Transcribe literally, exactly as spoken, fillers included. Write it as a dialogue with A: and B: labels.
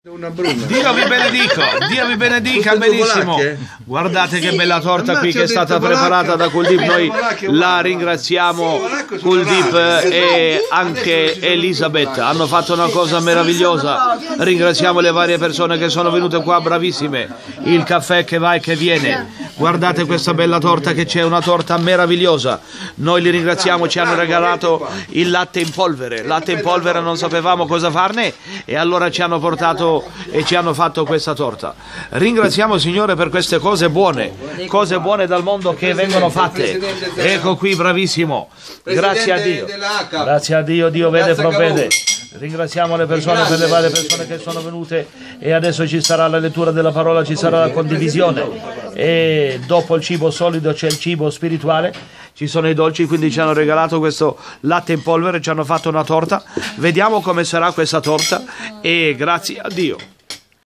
A: Una bruna.
B: Dio vi benedico, Dio vi benedica, benissimo. Guardate che bella torta qui che è stata preparata da Kuldip, noi la ringraziamo. Kuldip e anche Elisabeth hanno fatto una cosa meravigliosa. Ringraziamo le varie persone che sono venute qua, bravissime. Il caffè che va e che viene. Guardate questa bella torta che c'è, una torta meravigliosa. Noi li ringraziamo, ci hanno regalato il latte in polvere. Latte in polvere, non sapevamo cosa farne e allora ci hanno portato e ci hanno fatto questa torta. Ringraziamo Signore per queste cose buone, cose buone dal mondo che vengono fatte. Ecco qui, bravissimo. Grazie a Dio. Grazie a Dio, Dio vede e provvede. Ringraziamo le persone per le varie persone che sono venute e adesso ci sarà la lettura della parola, ci sarà la condivisione e dopo il cibo solido c'è il cibo spirituale, ci sono i dolci, quindi ci hanno regalato questo latte in polvere, ci hanno fatto una torta, vediamo come sarà questa torta e grazie a Dio.